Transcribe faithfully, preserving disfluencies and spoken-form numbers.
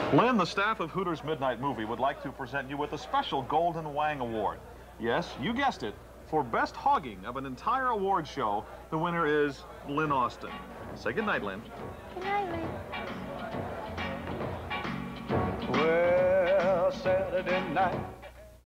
Lynn, the staff of Hooters Midnight Movie would like to present you with a special Golden Wang Award. Yes, you guessed it. For best hogging of an entire award show, the winner is Lynn Austin. Say goodnight, Lynn. Good night, Lynn. Well, Saturday night